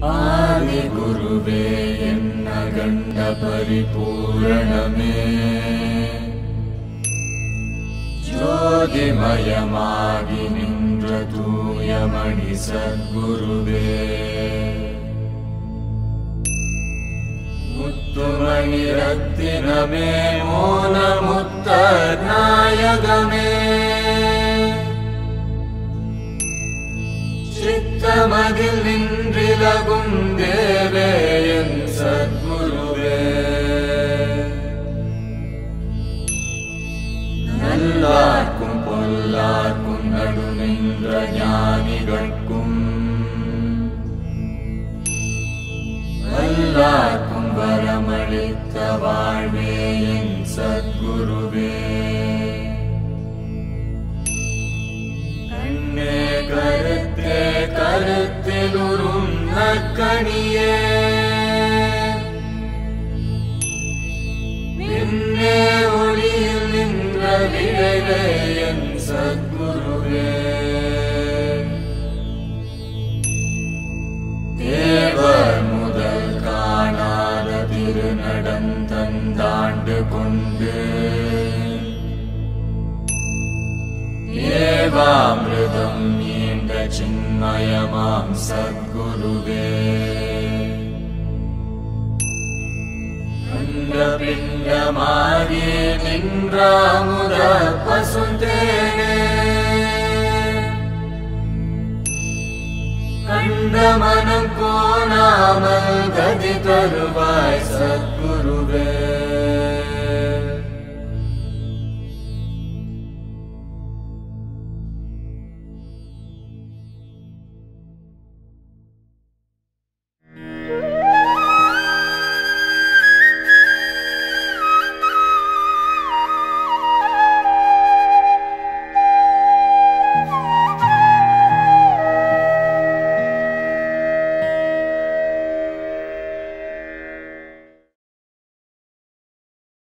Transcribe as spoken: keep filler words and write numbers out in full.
Adiguruve enna ganda paripuraname Jyotimayamagi nindra Tuyamani Sadguruve Muttumani Rattiname Mona Muttanayagame Chittamadil nindrilagum Deve en Sadguruve Nallarkum pollarkum nadu nindra ஞானிகட்கும் Nallarkum varamalitha வாழ்வே என் சத்குருவே கண்ணே கருத்தே கருத்திலுறும் நற்கனியே நின்னே ஒளியில் நின்ற விளைவே என் சத்குருவே தேவர் முதல் காணாத திருநடந்தந்தாண்டு கொண்டு ஏவாமிருதம் ஈண்ட சின்மயமாம் சத்குருவே அண்ட பிண்டமாகி நின்றாமுத பசுந்தேனே கண்ட மனம் கோணாமல் கதி தருவாய் சத்குருவே